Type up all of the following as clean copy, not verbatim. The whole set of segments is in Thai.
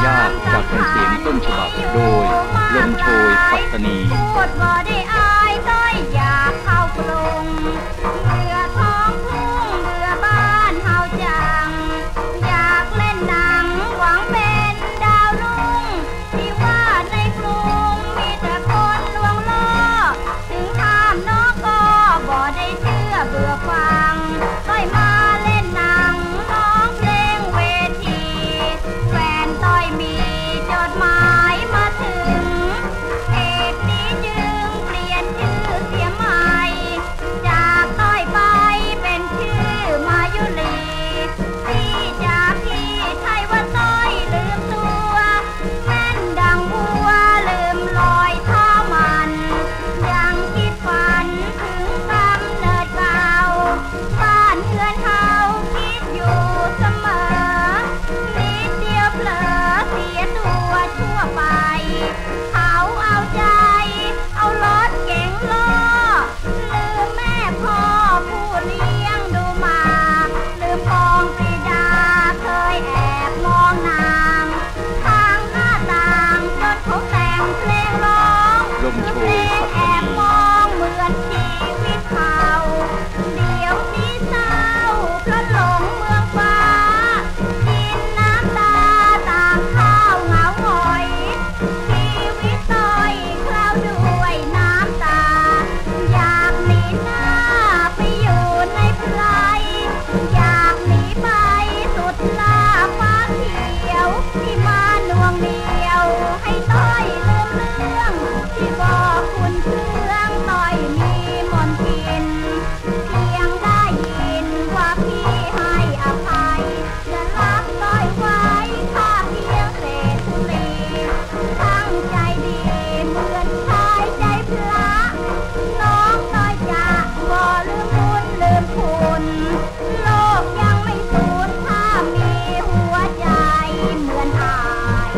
ยากจากแผ่นเสียงต้นฉบับโดยลมโชยปัตตานีพูดบ่ได้อายต้อยอยากเข้ากรุงเบื่อท้องทุ่งเบื่อบ้านเฮาจังอยากเล่นหนังหวังเป็นดาวรุ่งที่ว่าในกรุงมีแต่คนลวงล่อถึงห้ามน้องก็บ่ได้เชื่อเบื่อฟังต้อยมาเล่นหนังร้องเพลงเวทีแฟนต้อยมีจดหมายมาถึงเหตุนี้จึงเปลี่ยนชื่อเสียใหม่จากต้อยไปเป็นชื่อมายุรีที่จากที่ไทยว่าต้อยลืมตัวแม่นดังบัวลืมลอยเท้ามันยังคิดฝันถึงกำเนิดเก่าบ้านเรือนเฮาคิดอยู่เสมอนิดเดียวเผลอเสียตัวชั่วไปเขาเอาใจเอารถเก๋งล้อลืมแม่พ่อผู้เลี้ยงดูมาลืมปองปรีดาเคยแอบมองนางทางหน้าต่างจนเขาแต่งเพลงร้องลมโชยปัตแอตาบนีมองเหมือนชีวิตเขาเดี๋ยวนี้เศร้าเพราะหลงเมืองฟ้ากินน้ำตาต่างข้าวเหงาหงอยชีวิตต้อยคราวด้วยน้ำตาอยากหนีหน้าไปอยู่ในไพรอยากหนีไปสุดลาฟ้าเขียวที่มาหน่วงเหนียวให้ต้อยลืมเรื่องที่บอกคุณเครื่องต้อยมีมนต์ทินเพียงได้ยินว่าพี่ให้อภัยจะรักต้อยไว้ข้าเพียงเศษธุลีตั้งใจดีเหมือนชายใจพระน้องต้อยจะบ่ลืมบุญลืมคุณโลกยังไม่สูญถ้ามีหัวใจเหมือนอาย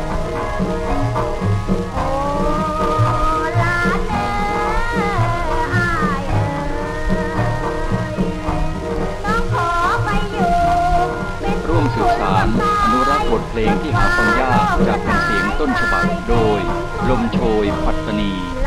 โอ้ลาเด้ออายน้องขอไปอยู่เป็นร่วมสืบสารอนุรักษ์บทเพลงที่หาฟังยากจากแผ่นเสียงต้นฉบับโดยลมโชยปัตตานี